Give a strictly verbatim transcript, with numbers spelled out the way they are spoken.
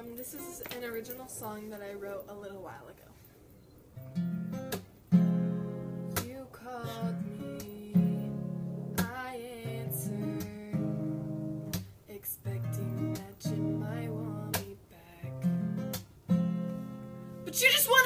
Um, this is an original song that I wrote a little while ago. You called me, I answered, expecting that you might want me back. But you just want